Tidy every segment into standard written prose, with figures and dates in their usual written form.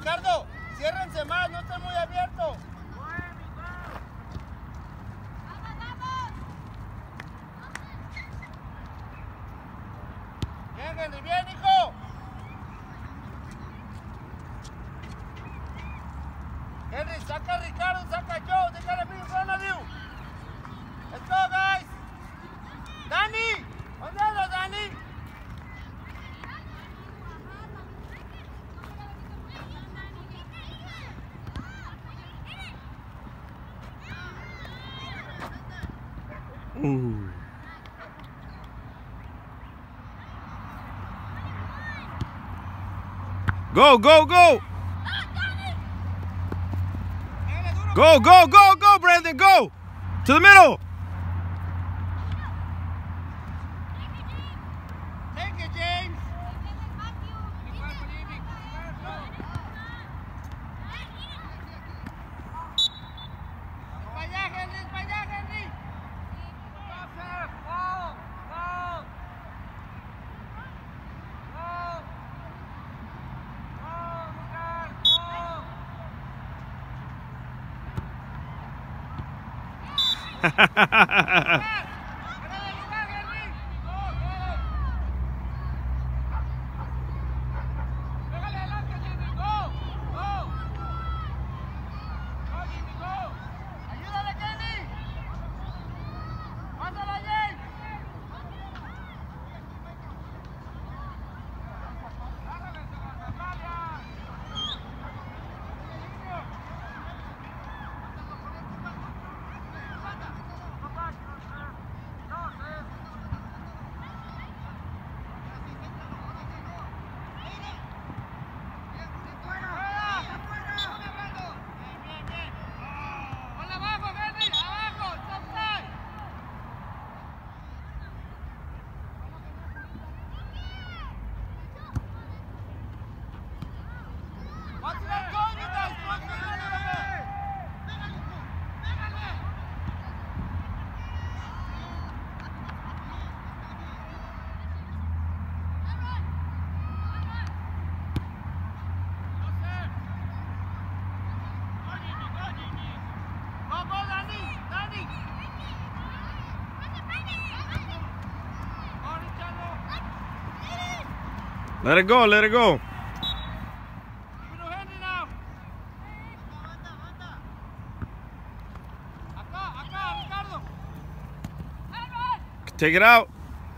Ricardo, ciérrense más, no estén muy abiertos. Bien, Henry, bien, hijo. Henry, saca a Ricardo, saca a Joe, déjale free in front of you. Let's go, guys. Dani, ¿dónde andas, Dani? Go, go, go! Go, go, go, go, Brandon, go! To the middle! Take it, James. Para allá, Henry, para allá, Henry. Let it go, let it go. Take it out.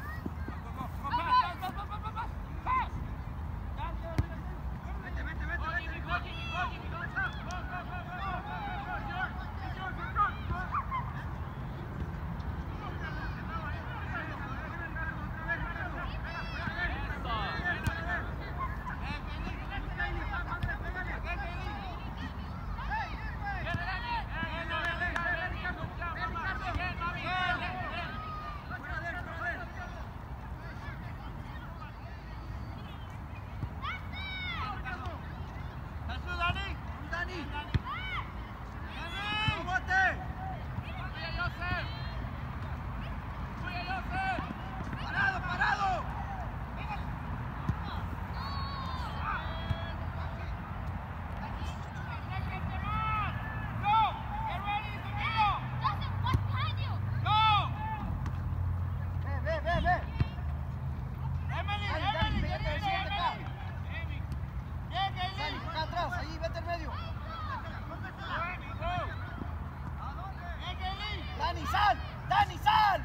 Dani, sal, Dani, sal.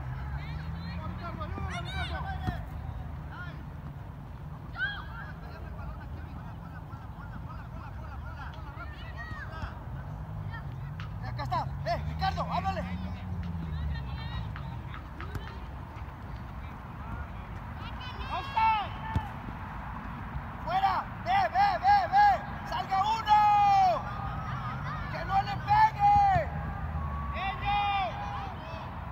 Acá está, Ricardo, háblale. Fuera, ve, salga uno. Que no le pegue.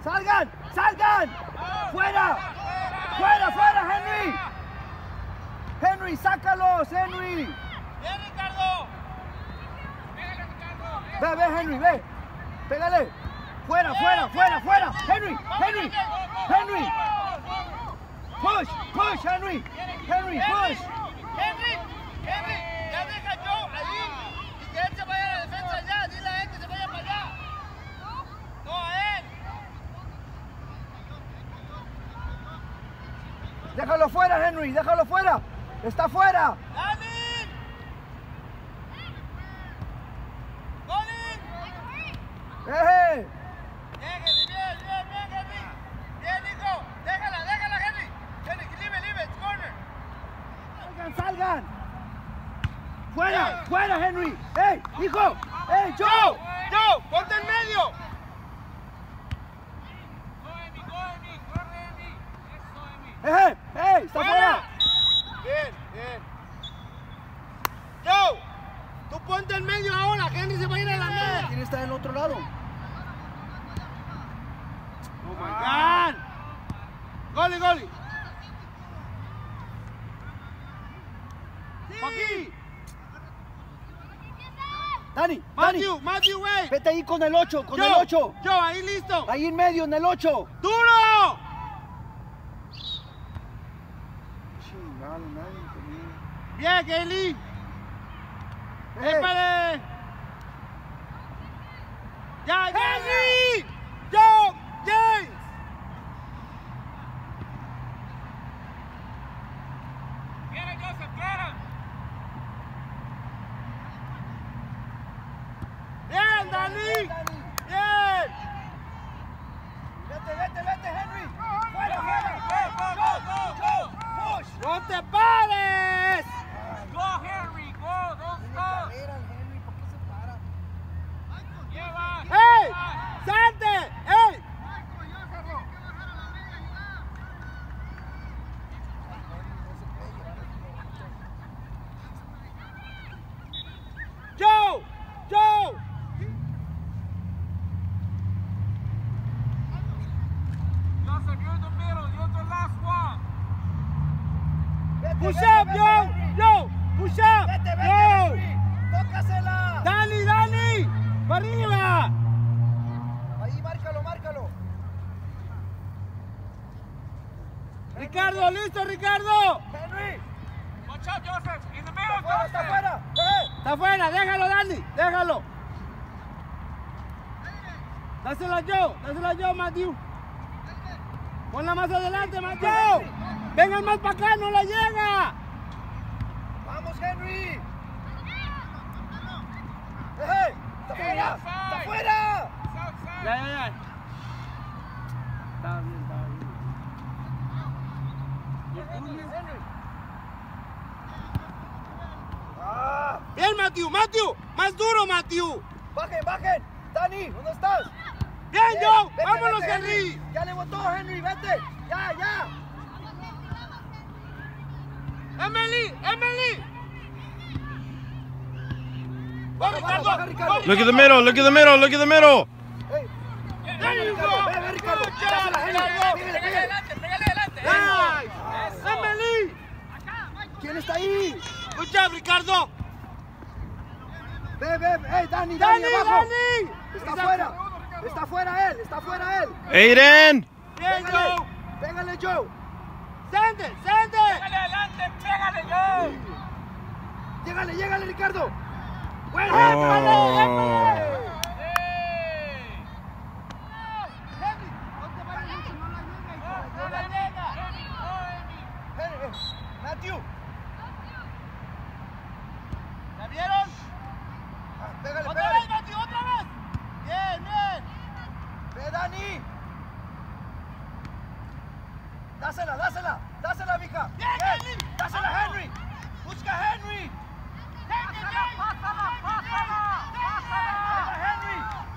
¡Salgan! ¡Salgan! ¡Fuera! ¡Fuera, fuera, Henry! ¡Henry, sácalos, Henry! ¡Bien, Ricardo! Ve, ve, Henry, ve. Pégale. Fuera, fuera, fuera, fuera. Henry, Henry, Henry. Push, push, Henry. Henry, push. Henry, ya deja yo ahí y que él se vaya a la defensa allá. Dile a él que se vaya para allá. No a él. Déjalo fuera, Henry, déjalo fuera. Está fuera. ¡Dani! ¡Colin! ¡Eh! Bien, Henry, bien, Henry. Bien, Nico. Déjala, Henry. Henry, leave it, it's corner. ¡Salgan, salgan! ¡Fuera, fuera, Henry! ¡Ey, hijo! ¡Ey, Joe! Joe, ponte en medio. ¡Está fuera! Bien. Joe, tú ponte en medio ahora. Henry se va a ir a la media. ¿Quién está del otro lado? Oh my God. Goli. Aquí. Dani, Matthew, wait. vete ahí con el 8, con el 8. Joe, ahí listo. Ahí en medio, en el 8. ¡Duro! Bien, Kelly. ¡Épale! ¡Ya, Henry! ¡Joe! ¡James! ¡Viene, Joseph! ¡Viene! ¡Bien, Dani! ¡Bien! Vete, Henry. Fuera. Go. Push. ¡No te pares! Go, Henry, go, don't stop. Henry, ¿por qué se para? ¡Ey! ¡Salte! ¡Ey! Joe! Joseph, you're in the middle, you're the last one. ¡Push up, Joe! ¡Push up! Vete, ¡Joe! Henry. Tócasela. ¡Dani! ¡Para arriba! Ahí, márcalo. ¡Ricardo, listo, Ricardo! Henry. Watch out, Joseph, in the middle, Está Joseph. fuera. ¡Está fuera! ¡Déjalo, Dani! ¡Déjalo! Dásela a Joe, Matthew. Ponla más adelante, Matthew. Vengan más para acá, no la llega. Vamos, Henry. Está fuera. Ya. Está bien. Bien, Matthew. Más duro, Matthew. Bajen. Dani, ¿dónde estás? Bien, Joe. Vete, Vámonos, vete, Henry. Ya le botó, Henry, vete. Ya. Emily. Baja, Ricardo. Look at the middle. Look at the middle. Hey. There you go. Ve, Ricardo. Good job, Dásela, Henry. Ricardo. Pégale adelante. Nice. Emily. ¿Quién está ahí? Good job, Ricardo. Ve. Dani, Dani. abajo. Está fuera él. Aiden. Bien, Joe. Pégale, Joe. Sende. Pégale adelante, pégale, Joe. Llégale, Ricardo. Bueno, Oh. Matthew. ¿La vieron? Pégale. Otra vez, Matthew, otra vez. Bien. Ve, Dani. Dásela, mija. Bien, Henry. Dásela, Henry. Busca Henry. Pásala. Ahí va Henry.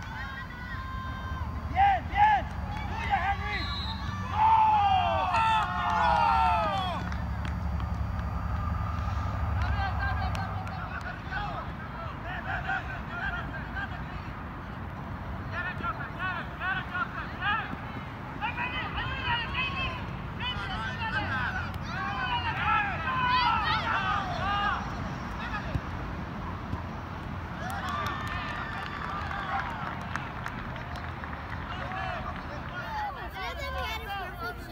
Bien. Tuya, Henry.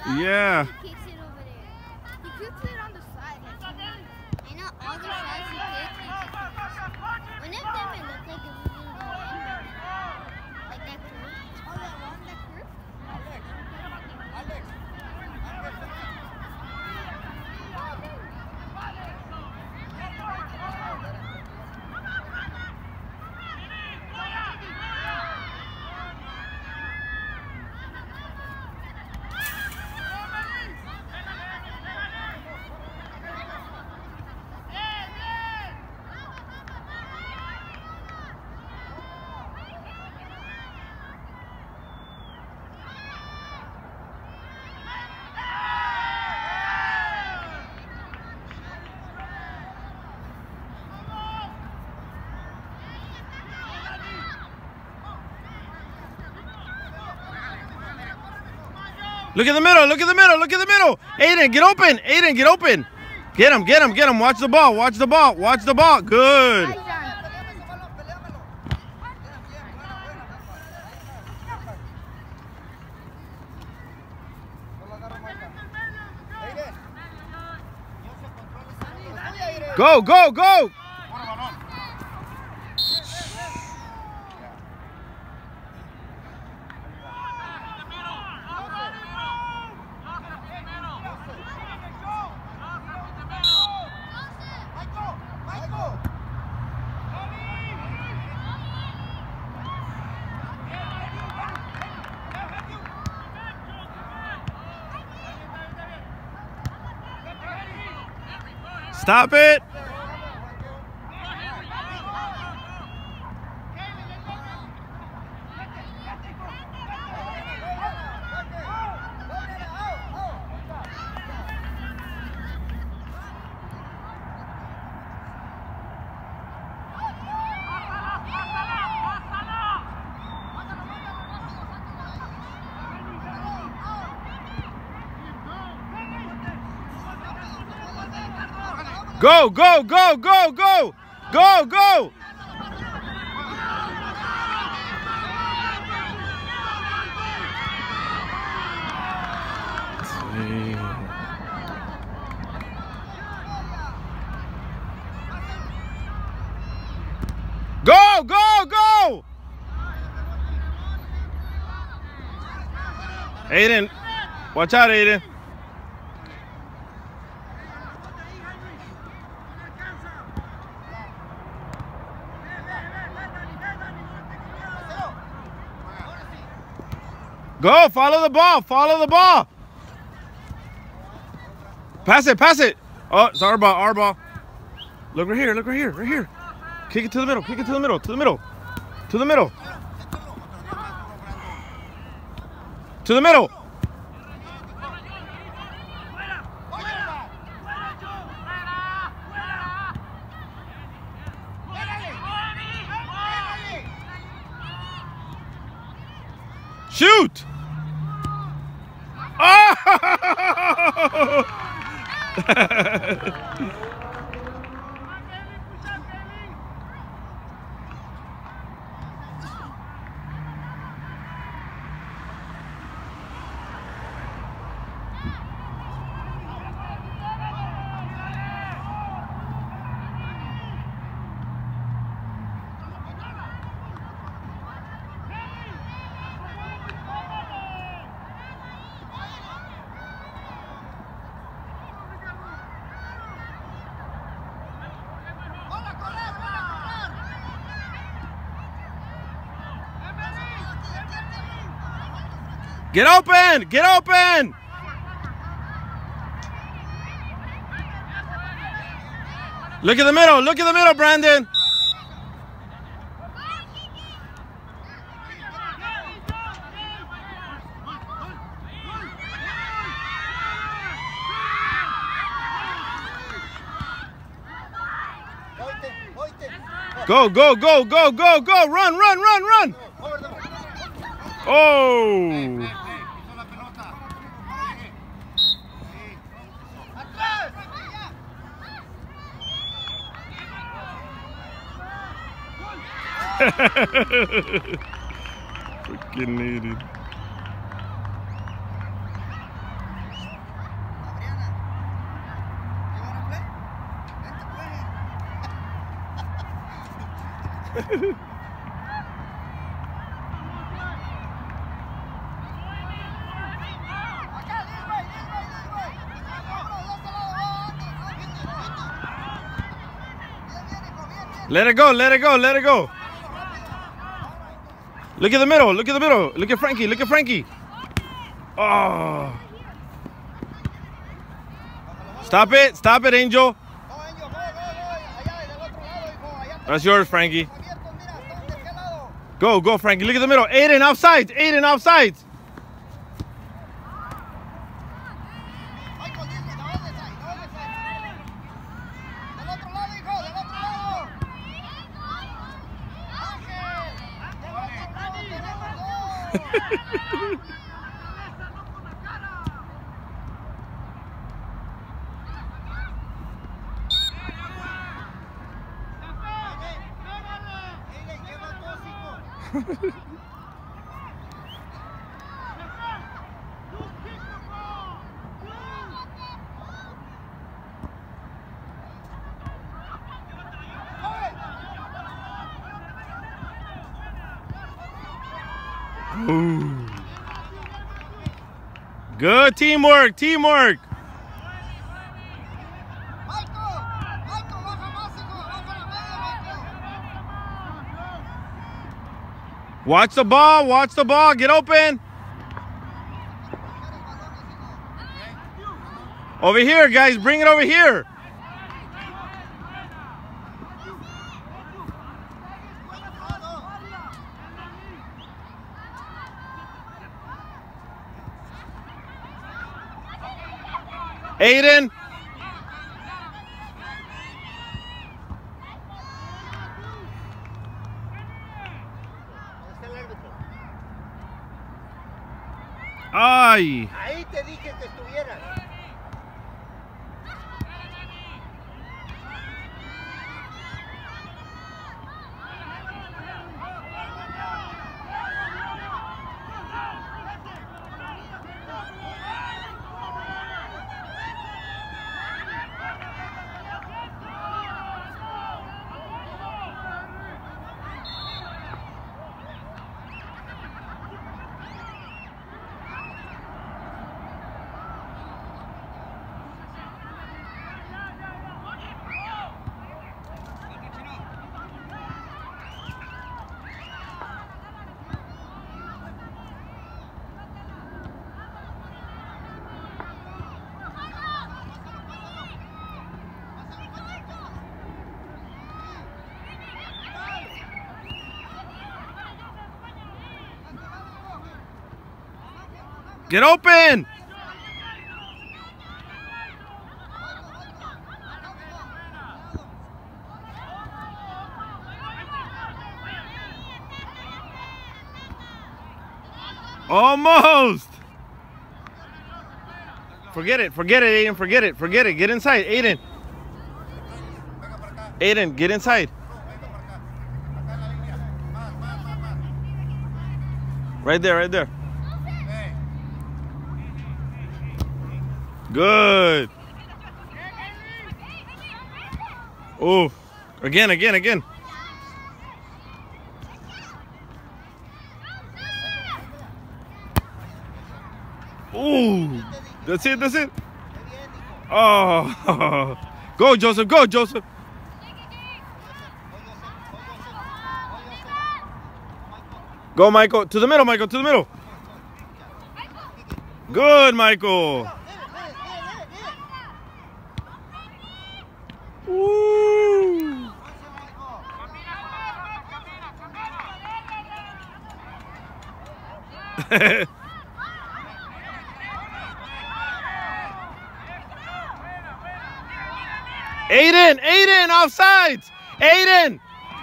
Yeah. He kicks it over there. He kicks it on the side. I know all the shots he kicks, he kicks it. One of them it looked like it was going to go in, but like that curve. Oh, that one, that curve? Look at the middle, look at the middle, look at the middle. Aiden, get open. Aiden, get open. Get him, get him, get him. Watch the ball, watch the ball, watch the ball. Good. Go, go, go. Stop it. Go, go, go, go, go, go, go. Go, go, go. Aiden, watch out, Aiden. Go, follow the ball, follow the ball. Pass it, pass it. Oh, it's our ball, our ball. Look right here, look right here, right here. Kick it to the middle, kick it to the middle, to the middle, to the middle. To the middle. Shoot! Oh! Get open! Get open! Look at the middle! Look at the middle, Brandon! Go, go, go, go, go, go! Run, run, run, run! Oh! Freaking needed. Let it go, let it go, let it go. Look at the middle, look at the middle. Look at Frankie, look at Frankie. Oh. Stop it, Angel. That's yours, Frankie. Go, go, Frankie. Look at the middle. Aiden, offsides. Aiden, offsides. Ooh. Good teamwork, teamwork. Watch the ball, get open. Over here, guys, bring it over here. Aiden. Ay. Ahí te dije que estuvieras. Get open! Almost! Forget it, Aiden, forget it. Get inside, Aiden. Aiden, get inside. Right there. Good. Oh, again. Oh, that's it. Oh, go, Joseph. Go, Michael. To the middle. Good, Michael. Woo. Aiden, offsides. Aiden.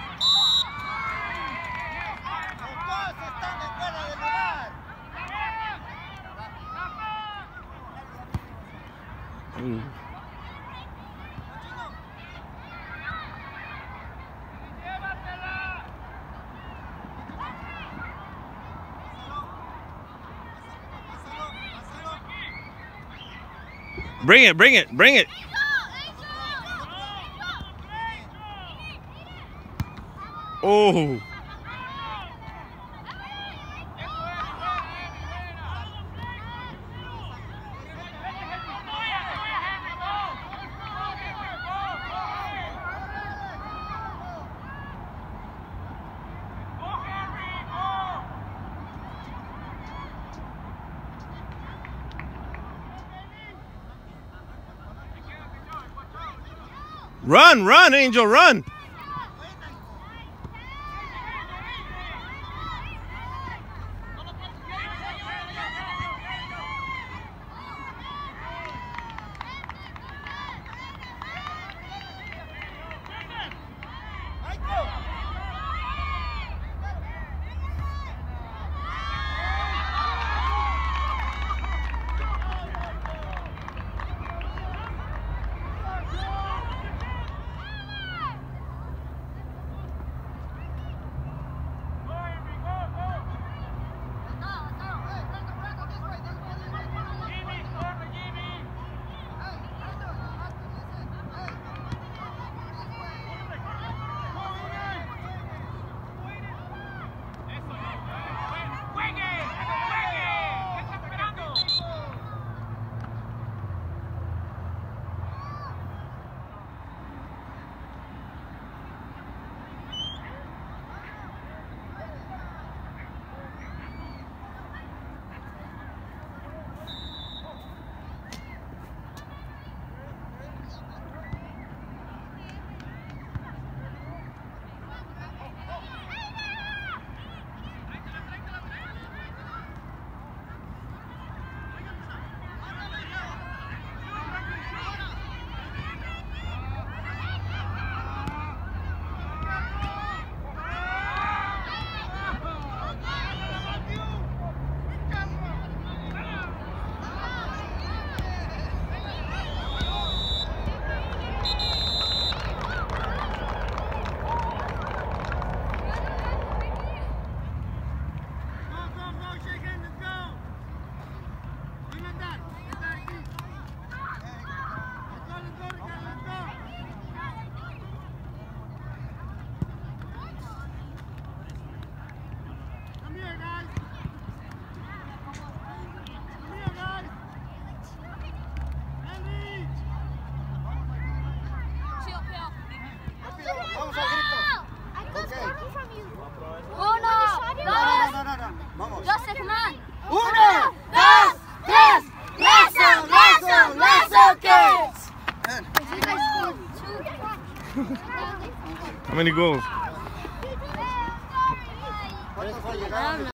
Bring it. Oh. Run, run, Angel, run. Vamos. Joseph, come on. 1, 2, 3. Wrestle, wrestle, wrestle, kids. How many goals? I don't know.